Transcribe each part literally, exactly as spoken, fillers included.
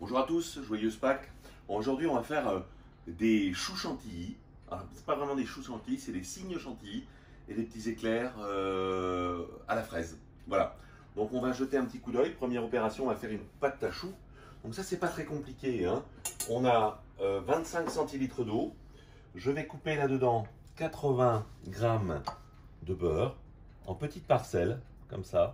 Bonjour à tous, joyeuse Pâques. Aujourd'hui, on va faire euh, des choux chantilly. Alors, c'est pas vraiment des choux chantilly, c'est des cygnes chantilly et des petits éclairs euh, à la fraise. Voilà. Donc, on va jeter un petit coup d'œil. Première opération, on va faire une pâte à choux. Donc, ça, c'est pas très compliqué, hein. On a euh, vingt-cinq centilitres d'eau. Je vais couper là-dedans quatre-vingts grammes de beurre en petites parcelles, comme ça.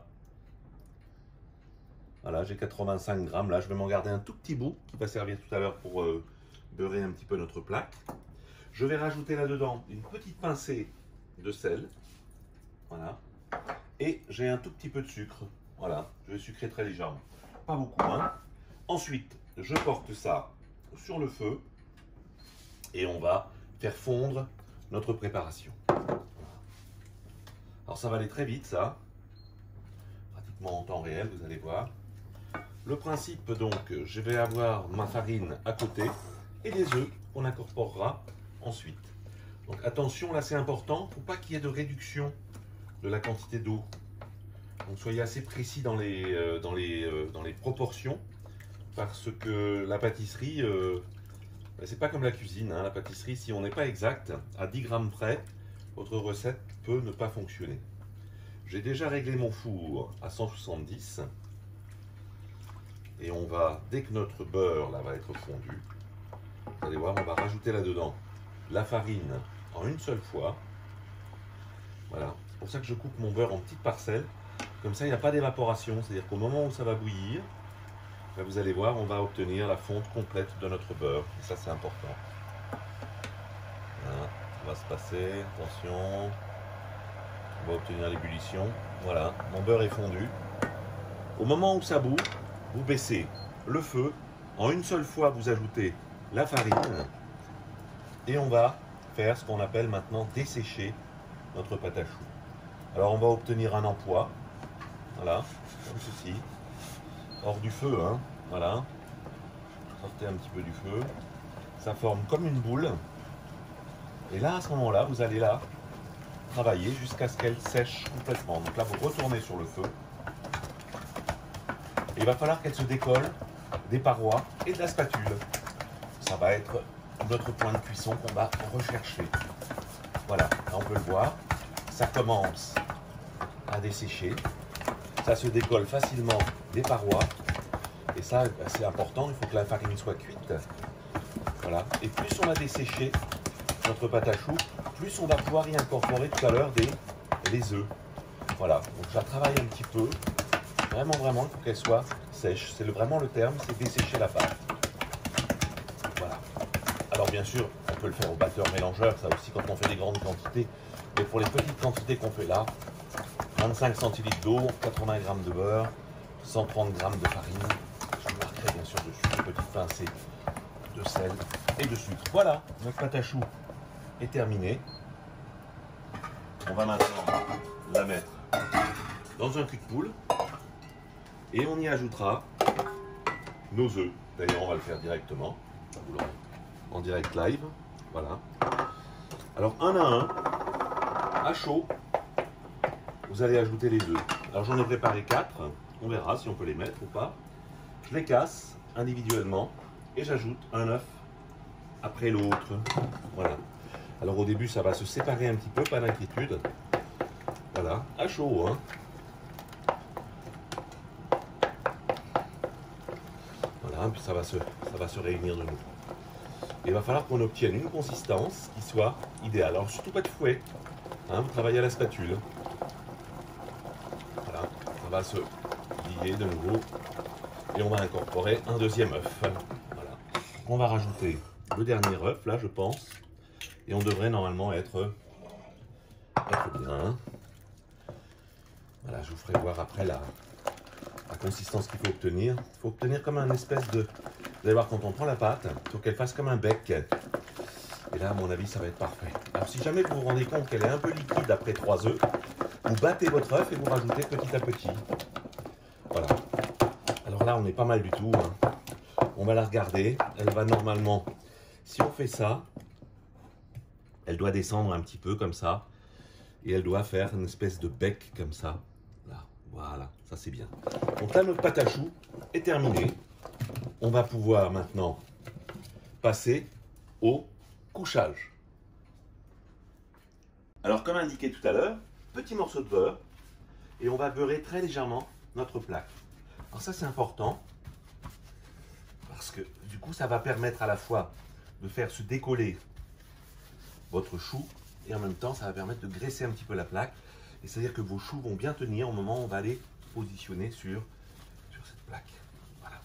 Voilà, j'ai quatre-vingt-cinq grammes là, je vais m'en garder un tout petit bout qui va servir tout à l'heure pour euh, beurrer un petit peu notre plaque. Je vais rajouter là-dedans une petite pincée de sel. Voilà. Et j'ai un tout petit peu de sucre. Voilà, je vais sucrer très légèrement. Pas beaucoup, hein. Ensuite, je porte ça sur le feu et on va faire fondre notre préparation. Alors ça va aller très vite, ça. Pratiquement en temps réel, vous allez voir. Le principe, donc, je vais avoir ma farine à côté et les œufs qu'on incorporera ensuite. Donc attention, là c'est important, il ne faut pas qu'il y ait de réduction de la quantité d'eau. Donc soyez assez précis dans les, euh, dans les, euh, dans les proportions, parce que la pâtisserie, euh, c'est pas comme la cuisine, hein. La pâtisserie, si on n'est pas exact, à dix grammes près, votre recette peut ne pas fonctionner. J'ai déjà réglé mon four à cent soixante-dix. Et on va, dès que notre beurre là va être fondu, vous allez voir, on va rajouter là-dedans la farine en une seule fois. Voilà, c'est pour ça que je coupe mon beurre en petites parcelles. Comme ça, il n'y a pas d'évaporation. C'est-à-dire qu'au moment où ça va bouillir, là, vous allez voir, on va obtenir la fonte complète de notre beurre. Et ça, c'est important. Voilà, ça va se passer. Attention. On va obtenir l'ébullition. Voilà, mon beurre est fondu. Au moment où ça bout, vous baissez le feu, en une seule fois vous ajoutez la farine et on va faire ce qu'on appelle maintenant dessécher notre pâte à choux. Alors on va obtenir un empois, voilà, comme ceci, hors du feu, hein, voilà, sortez un petit peu du feu, ça forme comme une boule et là à ce moment-là vous allez là travailler jusqu'à ce qu'elle sèche complètement. Donc là vous retournez sur le feu. Et il va falloir qu'elle se décolle des parois et de la spatule. Ça va être notre point de cuisson qu'on va rechercher. Voilà, là on peut le voir. Ça commence à dessécher. Ça se décolle facilement des parois. Et ça, c'est important, il faut que la farine soit cuite. Voilà. Et plus on va dessécher notre pâte à choux, plus on va pouvoir y incorporer tout à l'heure des les œufs. Voilà, donc je la travaille un petit peu. Vraiment, vraiment, il faut qu'elle soit sèche. C'est le, vraiment le terme, c'est dessécher la pâte. Voilà. Alors bien sûr, on peut le faire au batteur mélangeur, ça aussi quand on fait des grandes quantités. Mais pour les petites quantités qu'on fait là, vingt-cinq centilitres d'eau, quatre-vingts grammes de beurre, cent trente grammes de farine. Je vous marquerai bien sûr dessus des petites pincées de sel et de sucre. Voilà, notre pâte à choux est terminée. On va maintenant la mettre dans un cul de poule. Et on y ajoutera nos œufs. D'ailleurs, on va le faire directement. En direct live. Voilà. Alors, un à un, à chaud, vous allez ajouter les œufs. Alors, j'en ai préparé quatre. On verra si on peut les mettre ou pas. Je les casse individuellement et j'ajoute un œuf après l'autre. Voilà. Alors, au début, ça va se séparer un petit peu, pas d'inquiétude. Voilà. À chaud, hein. Puis ça va, se, ça va se réunir de nouveau. Et il va falloir qu'on obtienne une consistance qui soit idéale. Alors surtout pas de fouet, hein, vous travaillez à la spatule. Voilà, ça va se lier de nouveau. Et on va incorporer un deuxième œuf. Voilà. On va rajouter le dernier œuf, là je pense. Et on devrait normalement être, être bien. Voilà, je vous ferai voir après la... la consistance qu'il faut obtenir. Il faut obtenir comme un espèce de... Vous allez voir, quand on prend la pâte, il faut qu'elle fasse comme un bec. Et là, à mon avis, ça va être parfait. Alors, si jamais vous vous rendez compte qu'elle est un peu liquide après trois œufs, vous battez votre œuf et vous rajoutez petit à petit. Voilà. Alors là, on est pas mal du tout, hein. On va la regarder. Elle va normalement... Si on fait ça, elle doit descendre un petit peu comme ça. Et elle doit faire une espèce de bec comme ça. Là. Voilà, ça c'est bien. Donc là, notre pâte à choux est terminée. on va pouvoir maintenant passer au couchage. Alors comme indiqué tout à l'heure, petit morceau de beurre et on va beurrer très légèrement notre plaque. Alors ça c'est important parce que du coup ça va permettre à la fois de faire se décoller votre chou et en même temps ça va permettre de graisser un petit peu la plaque. Et c'est-à-dire que vos choux vont bien tenir au moment où on va les positionner sur, sur cette plaque. Voilà.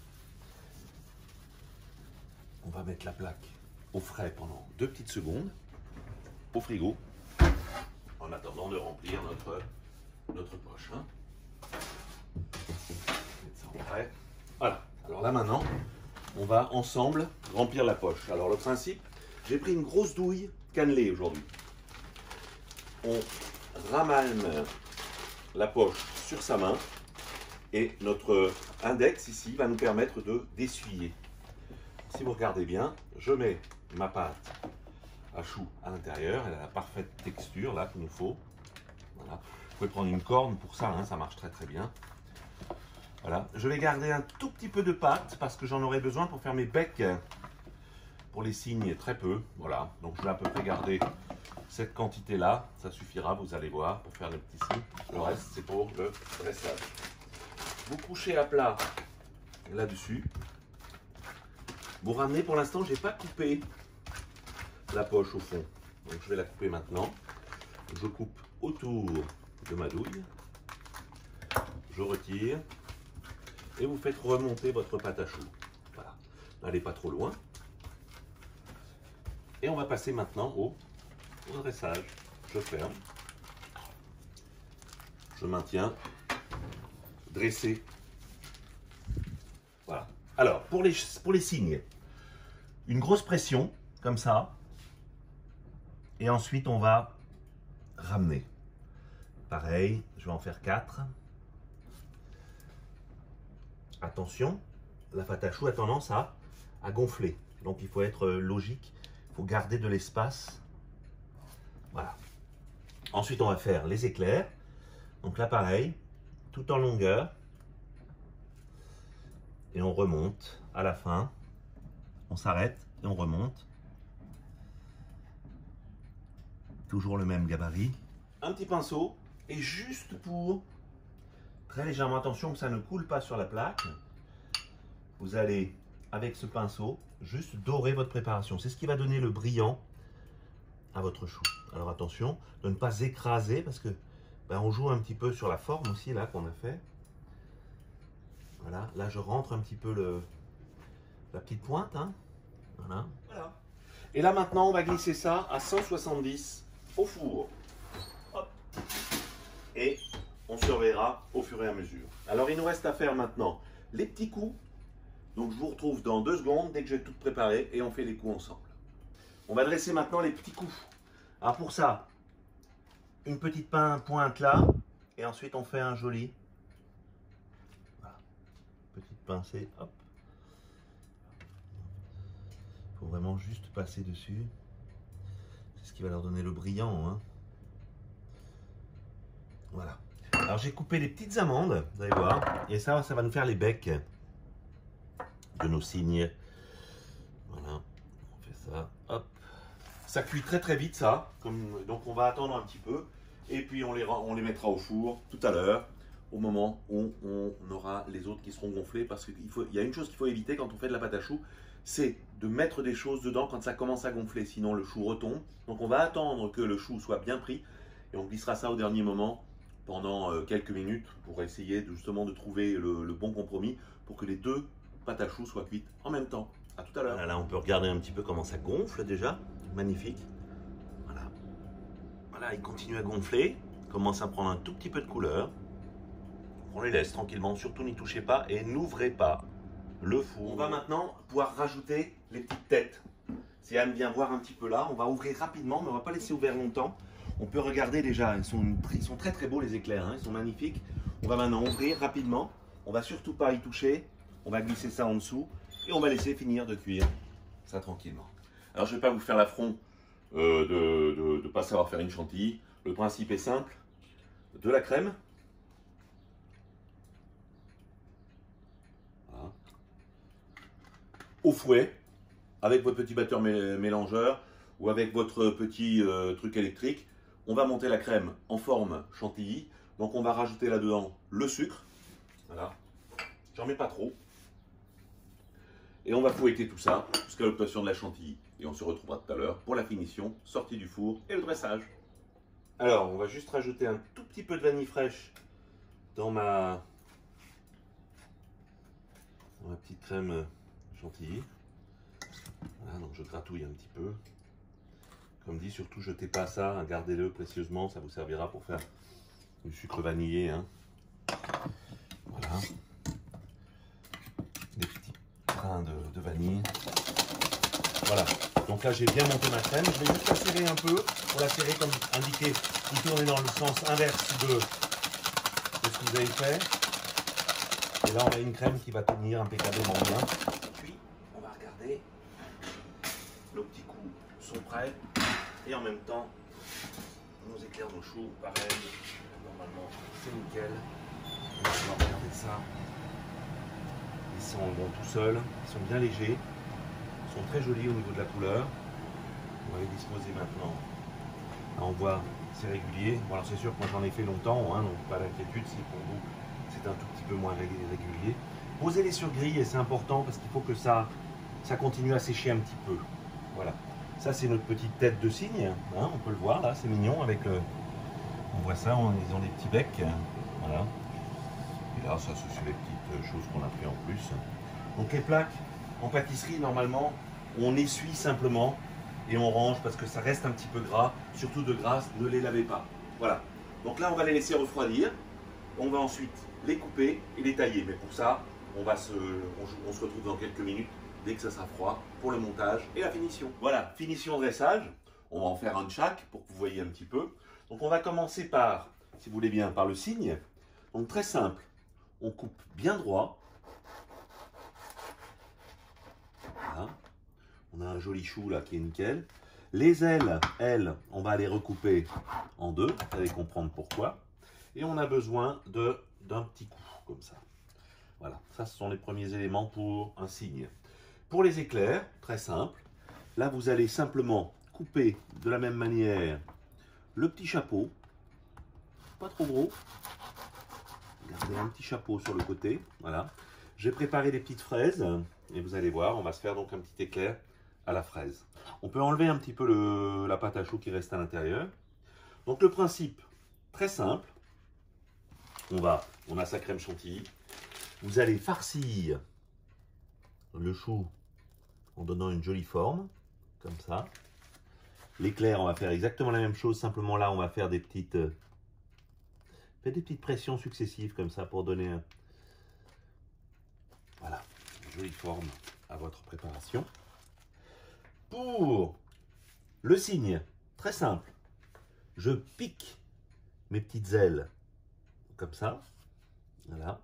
On va mettre la plaque au frais pendant deux petites secondes au frigo en attendant de remplir notre, notre poche. Hein. Mettre ça en frais. Voilà. Alors là maintenant, on va ensemble remplir la poche. Alors le principe, j'ai pris une grosse douille cannelée aujourd'hui. On ramène la poche sur sa main et notre index ici va nous permettre de d'essuyer. Si vous regardez bien, je mets ma pâte à chou à l'intérieur, elle a la parfaite texture là qu'il nous faut. Voilà. Vous pouvez prendre une corne pour ça, hein, ça marche très très bien. Voilà. Je vais garder un tout petit peu de pâte parce que j'en aurai besoin pour faire mes becs pour les cygnes, très peu. Voilà, donc je vais à peu près garder cette quantité-là, ça suffira, vous allez voir, pour faire le petit signe. Le reste, c'est pour le dressage. Vous couchez à plat là-dessus. Vous ramenez, pour l'instant, je n'ai pas coupé la poche au fond. Donc je vais la couper maintenant. Je coupe autour de ma douille. Je retire. Et vous faites remonter votre pâte à choux. Voilà. N'allez pas trop loin. Et on va passer maintenant au Au dressage. Je ferme, je maintiens, dressé. Voilà. Alors, pour les, pour les cygnes, une grosse pression, comme ça, et ensuite on va ramener. Pareil, je vais en faire quatre. Attention, la pâte à choux a tendance à, à gonfler, donc il faut être logique, il faut garder de l'espace. Voilà. Ensuite, on va faire les éclairs. Donc là, pareil, tout en longueur. Et on remonte à la fin. On s'arrête et on remonte. Toujours le même gabarit. Un petit pinceau. Et juste pour, très légèrement, attention que ça ne coule pas sur la plaque, vous allez, avec ce pinceau, juste dorer votre préparation. C'est ce qui va donner le brillant à votre chou. Alors attention de ne pas écraser parce que ben, on joue un petit peu sur la forme aussi là qu'on a fait. Voilà, là je rentre un petit peu le, la petite pointe. Hein. Voilà. Voilà. Et là maintenant on va glisser ça à cent soixante-dix au four. Hop. Et on se reverra au fur et à mesure. Alors il nous reste à faire maintenant les petits coups. Donc je vous retrouve dans deux secondes dès que j'ai tout préparé et on fait les coups ensemble. On va dresser maintenant les petits coups. Alors pour ça, une petite pointe là, et ensuite on fait un joli. Voilà. Petite pincée, hop. Il faut vraiment juste passer dessus. C'est ce qui va leur donner le brillant. Hein. Voilà. Alors j'ai coupé les petites amandes, vous allez voir, et ça, ça va nous faire les becs de nos cygnes. Voilà, on fait ça, hop. Ça cuit très très vite ça, comme, donc on va attendre un petit peu et puis on les, on les mettra au four tout à l'heure au moment où on aura les autres qui seront gonflés parce qu'il faut, il y a une chose qu'il faut éviter quand on fait de la pâte à choux, c'est de mettre des choses dedans quand ça commence à gonfler, sinon le chou retombe. Donc on va attendre que le chou soit bien pris et on glissera ça au dernier moment pendant quelques minutes pour essayer de, justement de trouver le, le bon compromis pour que les deux pâtes à choux soient cuites en même temps. À tout à l'heure. Là, on peut regarder un petit peu comment ça gonfle déjà. Magnifique. Voilà. Voilà, il continue à gonfler. Commence à prendre un tout petit peu de couleur. On les laisse tranquillement. Surtout n'y touchez pas et n'ouvrez pas le four. On va maintenant pouvoir rajouter les petites têtes. Si Anne vient voir un petit peu là, on va ouvrir rapidement, mais on ne va pas laisser ouvert longtemps. On peut regarder déjà, ils sont, ils sont très très beaux les éclairs, hein, ils sont magnifiques. On va maintenant ouvrir rapidement. On va surtout pas y toucher. On va glisser ça en dessous et on va laisser finir de cuire ça tranquillement. Alors je ne vais pas vous faire l'affront euh, de ne pas savoir faire une chantilly. Le principe est simple. De la crème. Voilà. au fouet, avec votre petit batteur mélangeur ou avec votre petit euh, truc électrique. On va monter la crème en forme chantilly. Donc on va rajouter là-dedans le sucre. Voilà. J'en mets pas trop. Et on va fouetter tout ça jusqu'à l'obtention de la chantilly. Et on se retrouvera tout à l'heure pour la finition, sortie du four et le dressage. Alors, on va juste rajouter un tout petit peu de vanille fraîche dans ma, dans ma petite crème chantilly. Voilà, donc je gratouille un petit peu. Comme dit, surtout jetez pas ça, gardez-le précieusement, ça vous servira pour faire du sucre vanillé. Hein. Voilà. Des petits grains de, de vanille. Voilà. Donc là, j'ai bien monté ma crème. Je vais juste la serrer un peu. Pour la serrer, comme indiqué, vous tournez dans le sens inverse de, de ce que vous avez fait. Et là, on a une crème qui va tenir impeccablement bien. Puis, on va regarder. Nos petits coups sont prêts. Et en même temps, nos éclairs d'eau chaude, pareil. Normalement, c'est nickel. On va regarder ça. Ils sont bon tout seuls. Ils sont bien légers. Ils sont très jolis au niveau de la couleur. On va les disposer maintenant. Là, on voit, c'est régulier. Bon, alors c'est sûr que moi j'en ai fait longtemps, hein, donc pas d'inquiétude si pour vous c'est un tout petit peu moins régulier. Posez-les sur grille et c'est important parce qu'il faut que ça, ça continue à sécher un petit peu. Voilà. Ça c'est notre petite tête de cygne, hein, on peut le voir là, c'est mignon avec le. On voit ça, on, ils ont des petits becs. Voilà. Et là, ça c'est les petites choses qu'on a pris en plus. Donc les plaques en pâtisserie, normalement, on essuie simplement et on range parce que ça reste un petit peu gras. Surtout de grâce, ne les lavez pas. Voilà. Donc là, on va les laisser refroidir. On va ensuite les couper et les tailler. Mais pour ça, on, va se, on, on se retrouve dans quelques minutes dès que ça sera froid pour le montage et la finition. Voilà, finition dressage. On va en faire un de chaque pour que vous voyez un petit peu. Donc on va commencer par, si vous voulez bien, par le cygne. Donc très simple. On coupe bien droit. Voilà. On a un joli chou là qui est nickel. Les ailes, elles, on va les recouper en deux. Vous allez comprendre pourquoi. Et on a besoin de d'un petit coup, comme ça. Voilà, ça ce sont les premiers éléments pour un cygne. Pour les éclairs, très simple. Là, vous allez simplement couper de la même manière le petit chapeau. Pas trop gros. Gardez un petit chapeau sur le côté. Voilà. J'ai préparé des petites fraises. Et vous allez voir, on va se faire donc un petit éclair à la fraise. On peut enlever un petit peu le, la pâte à choux qui reste à l'intérieur. Donc le principe, très simple. On va, on a sa crème chantilly. Vous allez farcir le chou en donnant une jolie forme, comme ça. L'éclair, on va faire exactement la même chose, simplement là, on va faire des petites, euh, des petites pressions successives, comme ça, pour donner un, voilà, une jolie forme à votre préparation. Pour le cygne, très simple, je pique mes petites ailes, comme ça, voilà.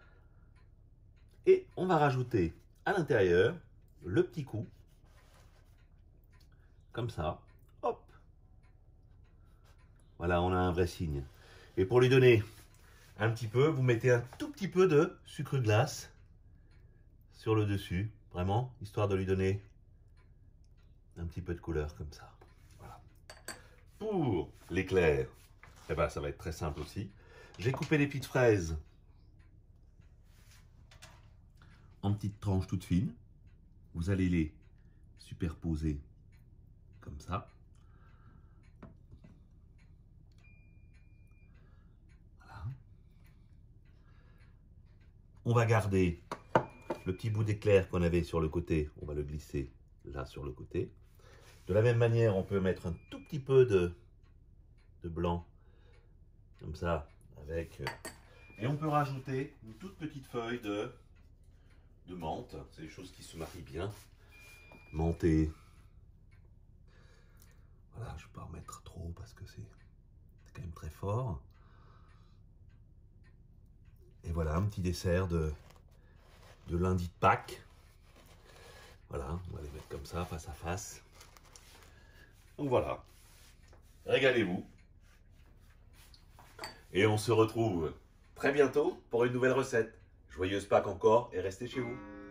Et on va rajouter à l'intérieur le petit coup, comme ça, hop. Voilà, on a un vrai cygne. Et pour lui donner un petit peu, vous mettez un tout petit peu de sucre glace sur le dessus, vraiment, histoire de lui donner un petit peu de couleur comme ça. Voilà. Pour l'éclair, eh ben, ça va être très simple aussi. J'ai coupé des petites fraises en petites tranches toutes fines. Vous allez les superposer comme ça. Voilà. On va garder le petit bout d'éclair qu'on avait sur le côté. On va le glisser là sur le côté. De la même manière, on peut mettre un tout petit peu de, de blanc comme ça avec. Et on peut rajouter une toute petite feuille de de menthe, c'est des choses qui se marient bien. Menthe et... Voilà, je ne vais pas en mettre trop parce que c'est quand même très fort. Et voilà, un petit dessert de, de lundi de Pâques. Voilà, on va les mettre comme ça, face à face. Donc voilà, régalez-vous. Et on se retrouve très bientôt pour une nouvelle recette. Joyeuse Pâques encore et restez chez vous.